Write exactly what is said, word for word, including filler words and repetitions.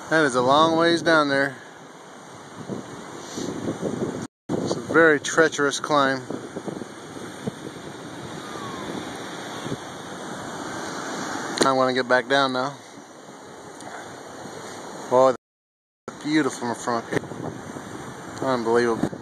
That is a long ways down there. It's a very treacherous climb. I want to get back down now. Boy, that's beautiful from up here. Unbelievable.